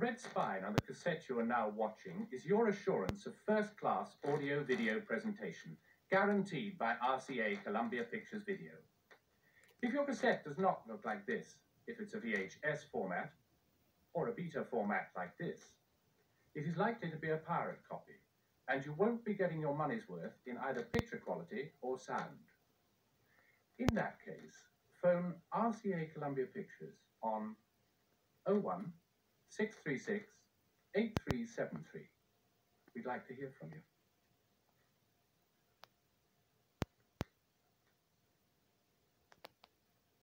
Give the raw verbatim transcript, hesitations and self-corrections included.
red spine on the cassette you are now watching is your assurance of first-class audio-video presentation, guaranteed by R C A Colombia Pictures Video. If your cassette does not look like this, if it's a V H S format, or a beta format like this, it is likely to be a pirate copy, and you won't be getting your money's worth in either picture quality or sound. In that case, phone R C A Colombia Pictures on oh one, six three six, eight three seven three. We'd like to hear from you.